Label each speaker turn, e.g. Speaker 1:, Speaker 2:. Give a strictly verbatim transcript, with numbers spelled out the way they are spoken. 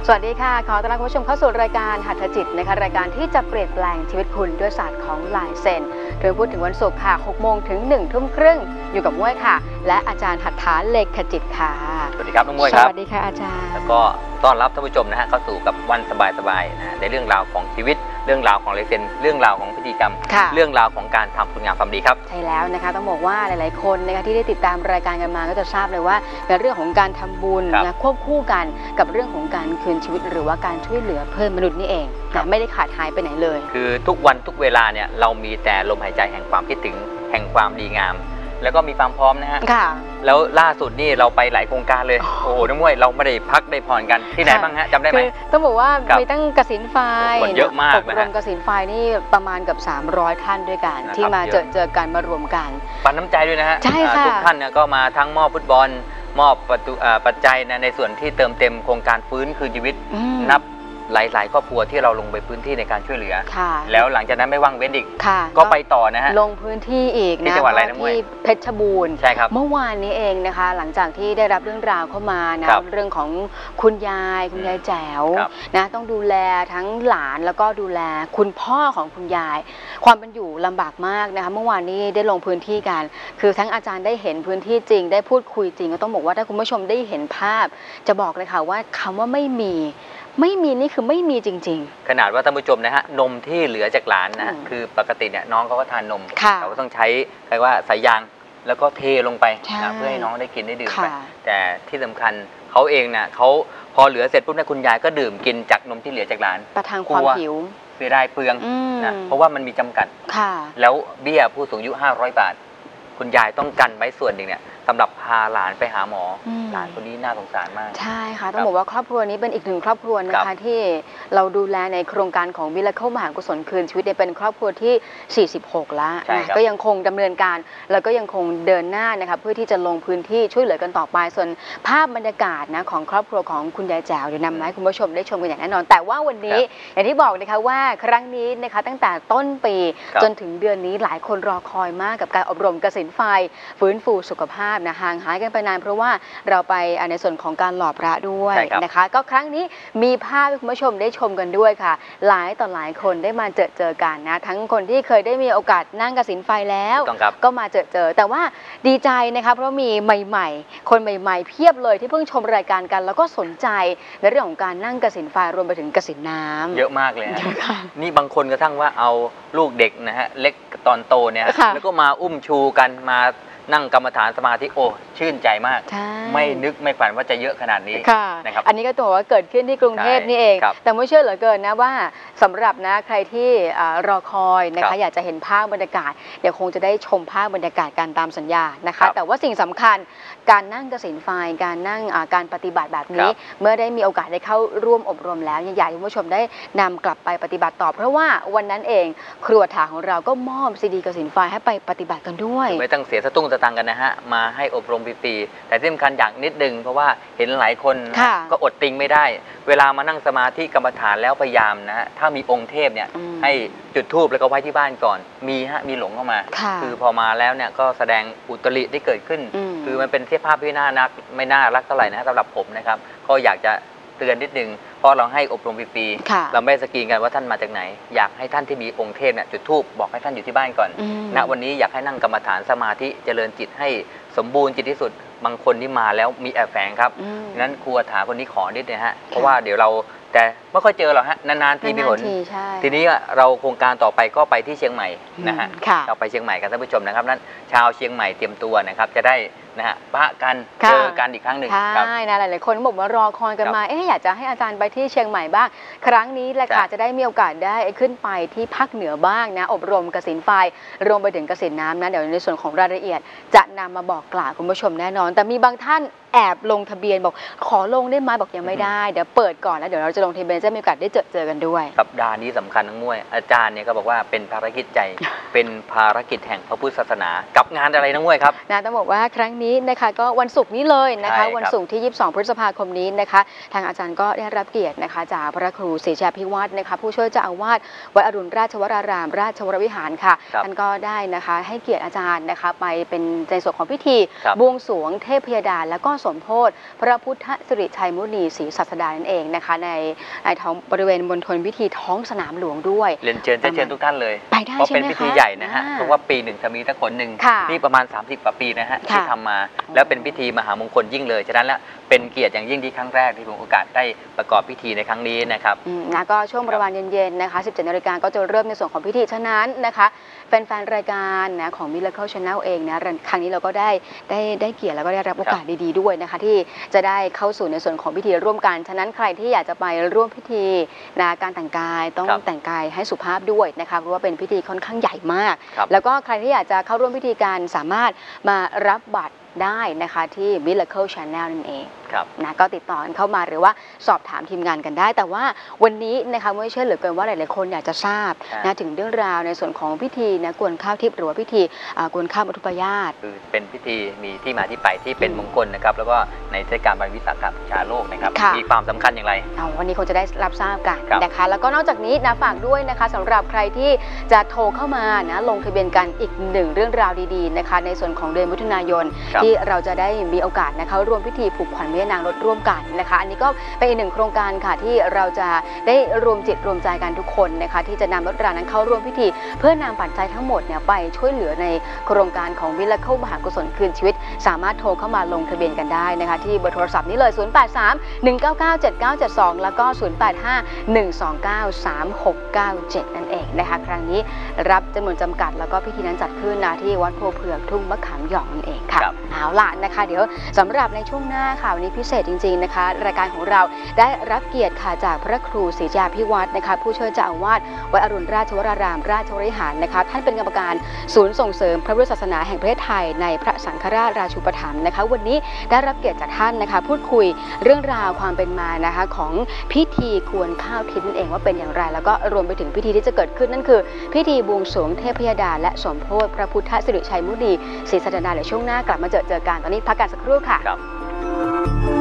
Speaker 1: สวัสดีค่ะขอต้อนรับคุณผู้ชมเข้าสู่รายการหัตถจิตนะคะรายการที่จะเปลี่ยนแปลงชีวิตคุณด้วยศาสตร์ของลายเซ็นโดยพูดถึงวันศุกร์ค่ะหกโมงถึงหนึ่งทุ่มครึ่งอยู่กับม้วยค่ะและอาจารย์หัตถาเลขจิตค่ะ
Speaker 2: สวัสดีครับน้องม้วยครับ
Speaker 1: สวัสดีค่ะอาจารย์
Speaker 2: แล้วก็ต้อนรับท่านผู้ชมนะฮะเข้าสู่กับวันสบายๆนะในเรื่องราวของชีวิตเรื่องราวของลายเซ็นเรื่องราวของพิธีกรรมเรื่องราวของการทำคุณงามความดีครับ
Speaker 1: ใช่แล้วนะคะต้องบอกว่าหลายๆคนนะคะที่ได้ติดตามรายการกันมาก็จะทราบเลยว่าในเรื่องของการทำบุญนะควบคู่กันกับเรื่องของการคืนชีวิตหรือว่าการช่วยเหลือเพื่อนมนุษย์นี่เองนะไม่ได้ขาดหายไปไหนเลย
Speaker 2: คือทุกวันทุกเวลาเนี่ยเรามีแต่ลมหายใจแห่งความคิดถึงแห่งความดีงามแล้วก็มีความพร้อมนะฮะแล้วล่าสุดนี่เราไปหลายโครงการเลยโอ้โหน้องม้วยเราไม่ได้พักได้ผ่อนกันที่ไหนบ้างฮะจำได้ไหม
Speaker 1: ต้องบอกว่ามีตั้งกสินไฟ
Speaker 2: คนเยอะมาก
Speaker 1: อบรมกสินไฟนี่ประมาณกับสามร้อยท่านด้วยกันที่มาเจอเจอกันมารวมกัน
Speaker 2: ปันน้ำใจด้วยนะฮะ
Speaker 1: ใช่ค่ะ
Speaker 2: ทุกท่านเนี่ยก็มาทั้งมอบฟุตบอลมอบปัจจัยในส่วนที่เติมเต็มโครงการฟื้นคืนชีวิตนับหลายๆครอบครัวที่เราลงไปพื้นที่ในการช่วยเหลือแล้วหลังจากนั้นไม่ว่างเว้นอีกก็ไปต่อนะฮะ
Speaker 1: ลงพื้นที่อีกนะ
Speaker 2: ที่จังหวัดอะไรนะ
Speaker 1: ที่เพชรบูรณ์
Speaker 2: ใช่ครับ
Speaker 1: เมื่อวานนี้เองนะคะหลังจากที่ได้รับเรื่องราวเข้ามานะเรื่องของคุณยายคุณยายแจ๋วนะต้องดูแลทั้งหลานแล้วก็ดูแลคุณพ่อของคุณยายความเป็นอยู่ลำบากมากนะคะเมื่อวานนี้ได้ลงพื้นที่กันคือทั้งอาจารย์ได้เห็นพื้นที่จริงได้พูดคุยจริงก็ต้องบอกว่าถ้าคุณผู้ชมได้เห็นภาพจะบอกเลยค่ะว่าคำว่าไม่มีไม่มีนี่คือไม่มีจริง
Speaker 2: ๆขนาดว่าท่านผู้ชมนะฮะนมที่เหลือจากหลานนะคือปกติเนี่ยน้องเขาก็ทานนมเราก็ต้องใช้เรียกว่าสายยางแล้วก็เทลงไปนะเพื่อให้น้องได้กินได้ดื่มไปแต่ที่สำคัญเขาเองเนี่ยเขาพอเหลือเสร็จปุ๊บเนี่ยคุณยายก็ดื่มกินจากนมที่เหลือจากหลาน
Speaker 1: ประทังความหิว
Speaker 2: เสียดายเปลืองนะเพราะว่ามันมีจำกัดแล้วเบี้ยผู้สูงอายุห้าร้อยบาทคุณยายต้องกันไว้ส่วนหนึ่งเนี่ยสำหรับพาหลานไปหาหมอหลานคนนี้น่าสงสารมาก
Speaker 1: ใช่ค่ะต้องบอกว่าครอบครัวนี้เป็นอีกหนึ่งครอบครัวนะคะที่เราดูแลในโครงการของมิราเคิลมหากุศลคืนชีวิตเป็นครอบครัวที่สี่สิบหกแล้วก็ยังคงดำเนินการแล้วก็ยังคงเดินหน้านะคะเพื่อที่จะลงพื้นที่ช่วยเหลือกันต่อไปส่วนภาพบรรยากาศนะของครอบครัวของคุณยายแจ๋วเดี๋ยวนำมาให้คุณผู้ชมได้ชมกันอย่างแน่นอนแต่ว่าวันนี้อย่างที่บอกนะคะว่าครั้งนี้นะคะตั้งแต่ต้นปีจนถึงเดือนนี้หลายคนรอคอยมากกับการอบรมกสินไฟฟื้นฟูสุขภาพนะห่างหายกันไปนานเพราะว่าเราไปในส่วนของการหล่อพระด้วยนะคะก็ครั้งนี้มีภาพให้คุณผู้ชมได้ชมกันด้วยค่ะหลายต่อหลายคนได้มาเจอเจอกันนะทั้งคนที่เคยได้มีโอกาสนั่งกสินไฟแล้วก็มาเจอเจอแต่ว่าดีใจนะคะเพราะมีใหม่ๆคนใหม่ๆเพียบเลยที่เพิ่งชมรายการกันแล้วก็สนใจในเรื่องของการนั่งกสินไฟรวมไปถึงกสินน้ำ
Speaker 2: เยอะมากเลยนี่บางคนกระทั่งว่าเอาลูกเด็กนะฮะเล็กตอนโตเนี่ยแล้วก็มาอุ้มชูกันมานั่งกรรมฐานสมาธิโอ้ชื่นใจมากไม่นึกไม่ฝันว่าจะเยอะขนาดนี้นะครับ
Speaker 1: อันนี้ก็ตัวว่าเกิดขึ้นที่กรุงเทพนี่เองแต่ไม่เชื่อเหลือเกินนะว่าสำหรับนะใครที่รอคอยนะคะอยากจะเห็นภาพบรรยากาศเดี๋ยวคงจะได้ชมภาพบรรยากาศการตามสัญญานะคะแต่ว่าสิ่งสำคัญการนั่งกสินไฟการนั่งการปฏิบัติแบบนี้เมื่อได้มีโอกาสได้เข้าร่วมอบรมแล้วอยากให้คุณผู้ชมได้นำกลับไปปฏิบัติต่อเพราะว่าวันนั้นเองครัวถาของเราก็มอบซีดีกสินไฟให้ไปปฏิบัติกันด้วย
Speaker 2: ไม่ต้องเสียสตุ้งตังกันนะฮะมาให้อบรมฟรีๆแต่ที่สำคัญอย่างนิดนึงเพราะว่าเห็นหลายคนก็อดติงไม่ได้เวลามานั่งสมาธิกรรมฐานแล้วพยายามนะถ้ามีองค์เทพเนี่ยให้จุดธูปแล้วก็ไว้ที่บ้านก่อนมีฮะมีหลงเข้ามาคือพอมาแล้วเนี่ยก็แสดงอุตริที่เกิดขึ้นคือมันเป็นเทียบภาพที่น่ารักไม่น่ารักเท่าไหร่นะสำหรับผมนะครับก็อยากจะเตือนนิดนึงเพราะเราให้อบรมฟรีๆเราไม่สกรีนกันว่าท่านมาจากไหนอยากให้ท่านที่มีองค์เทพเนี่ยจุดธูปบอกให้ท่านอยู่ที่บ้านก่อนณวันนี้อยากให้นั่งกรรมฐานสมาธิเจริญจิตให้สมบูรณ์จิตที่สุดบางคนที่มาแล้วมีแอบแฝงครับนั้นครูถาคนนี้ขอนิดนะฮะเพราะว่าเดี๋ยวเราแต่ไม่ค่อยเจอหรอกฮะนานๆทีมีผลทีนี้เราโครงการต่อไปก็ไปที่เชียงใหม่นะฮะเราไปเชียงใหม่กันท่านผู้ชมนะครับนั้นชาวเชียงใหม่เตรียมตัวนะครับจะได้นะฮะปะกันเจอกันอีกครั้งหนึ่ง
Speaker 1: ใช่นะหลายๆคนบอกว่ารอคอยกันมาเอ๊ะอยากจะให้อาจารย์ไปที่เชียงใหม่บ้างครั้งนี้แหละค่ะจะได้มีโอกาสได้ขึ้นไปที่ภาคเหนือบ้างนะอบรมกสินไฟรวมไปถึงกสินน้ำนะเดี๋ยวในส่วนของรายละเอียดจะนำมาบอกกล่าวคุณผู้ชมแน่นอนแต่มีบางท่านแอบลงทะเบียนบอกขอลงได้ไหมบอกยังไม่ได้เดี๋ยวเปิดก่อนแล้วเดี๋ยวเราจะลงทะเบียนจะมีโอกาสได้เจอเจอกันด้วย
Speaker 2: สัปดาห์นี้สำคัญทั้งมวยอาจารย์เนี่ยก็บอกว่าเป็นภารกิจใจ เป็นภารกิจแห่งพระพุทธศาสนากับงานอะไรทั้งมวยครับ
Speaker 1: นะต้องบอกว่าครั้งนี้นะคะก็วันศุกร์นี้เลยนะคะวันศุกร์ที่ยี่สิบสองพฤษภาคมนี้นะคะทางอาจารย์ก็ได้รับเกียรตินะคะจากพระครูศรีชาภิวัฒน์นะคะผู้ช่วยเจ้าอาวาสวัดอรุณราชวรารามราชวรวิหารค่ะท่านก็ได้นะคะให้เกียรติอาจารย์นะคะไปเป็นในส่วนของพิธีบวงสรวงเทพยดาแล้วก็สมโภชพระพุทธสิริชัยมุนีศรีศาสดานั่นเองนะคะในในท้องบริเวณมณฑลพิธีท้องสนามหลวงด้วย
Speaker 2: เรียนเชิญเชิญทุกท่านเลย
Speaker 1: ไปได้
Speaker 2: เพราะเป็นพิธีใหญ่นะฮะเพราะว่าปีหนึ่งจะมีทั้งคนหนึ่ง
Speaker 1: ค่ะ
Speaker 2: นี่ประมาณสามสิบกว่าปีนะฮะที่ทำมาแล้วเป็นพิธีมหามงคลยิ่งเลยฉะนั้นแล้วเป็นเกียรติอย่างยิ่งที่ครั้งแรกที่ผมโอกาสได้ประกอบพิธีในครั้งนี้นะครับ
Speaker 1: นะก็ช่วงประมาณเย็นๆนะคะสิบเจ็ดนาฬิกาก็จะเริ่มในส่วนของพิธีฉะนั้นนะคะแฟนๆรายการนะของ Miracle Channel เองนะครั้งนี้เราก็ได้ได้ได้เกียรติแล้วก็ได้รับโอกาสดีๆด้วยนะคะที่จะได้เข้าสู่ในส่วนของพิธีร่วมกันฉะนั้นใครที่อยากจะไปร่วมพิธีนะการแต่งกายต้องแต่งกายให้สุภาพด้วยนะคะเพราะว่าเป็นพิธีค่อนข้างใหญ่มากแล้วก็ใครที่อยากจะเข้าร่วมพิธีการสามารถมารับบัตรได้นะคะที่ Miracle Channel นั่นเองนะก็ติดต่อกันเข้ามาหรือว่าสอบถามทีมงานกันได้แต่ว่าวันนี้นะคะไม่เชื่อเหลือเกินว่าหลายๆคนอยากจะทราบนะถึงเรื่องราวในส่วนของพิธีนะกวนข้าวทิพย์หรือว่าพิธีกวนข้าวมัทุปายาต
Speaker 2: คือเป็นพิธีมีที่มาที่ไปที่เป็นมงคลนะครับแล้วก็ในเทศกาลวันวิสาขบูชาโลกนะครับมีความสำคัญอย่างไร
Speaker 1: วันนี้คงจะได้รับทราบกันนะคะแล้วก็นอกจากนี้นะฝากด้วยนะคะสำหรับใครที่จะโทรเข้ามานะลงทะเบียนกันอีกหนึ่งเรื่องราวดีๆนะคะในส่วนของเดือนมิถุนายนที่เราจะได้มีโอกาสนะคะร่วมพิธีผูกขวัญแม่นางรถร่วมกันนะคะอันนี้ก็เป็นอีกหนึ่งโครงการค่ะที่เราจะได้รวมจิตรวมใจกันทุกคนนะคะที่จะนำรถรานั้นเข้าร่วมพิธีเพื่อนำปัจจัยทั้งหมดเนี่ยไปช่วยเหลือในโครงการของวิลาเคิลมหากุศลคืนชีวิตสามารถโทรเข้ามาลงทะเบียนกันได้นะคะที่เบอร์โทรศัพท์นี้เลยศูนย์ แปด สาม หนึ่ง เก้า เก้า เจ็ด เก้า เจ็ด สองแล้วก็ศูนย์ แปด ห้า หนึ่ง สอง เก้า สาม หก เก้า เจ็ดนั่นเองนะคะครั้งนี้รับจำนวนจำกัดแล้วก็พิธีนั้นจัดขึ้นนะที่วัดโพเผือกทุ่งมะขามหยองนั่นเองค่ะเอาล่ะนะคะเดี๋ยวสำหรับในช่วงหน้าค่ะวันนี้พิเศษจริงๆนะคะรายการของเราได้รับเกียรติค่ะจากพระครูศรีจาภิวัฒน์นะคะผู้ช่วยเจ้าอาวาสวัดอรุณราชวรารามราชวรวิหารนะคะท่านเป็นกรรมการศูนย์ส่งเสริมพระพุทธศาสนาแห่งประเทศไทยในพระสังฆราชราชูปถัมภ์นะคะวันนี้ได้รับเกียรติจากท่านนะคะพูดคุยเรื่องราวความเป็นมานะคะของพิธีกวนข้าวทิพย์นั่นเองว่าเป็นอย่างไรแล้วก็รวมไปถึงพิธีที่จะเกิดขึ้นนั่นคือพิธีบวงสรวงเทพยดาและสมโภชพระพุทธสิริชัยมุนีศรีสัตนาในช่วงหน้ากลับมาเจอเจอกันตอนนี้พักกันสักครู่ค่ะ